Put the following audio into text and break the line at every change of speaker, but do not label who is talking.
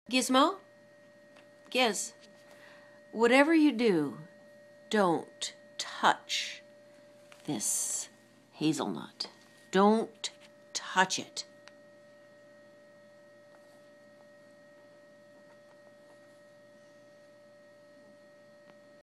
Gizmo? Giz, whatever you do, don't touch this hazelnut. Don't touch it.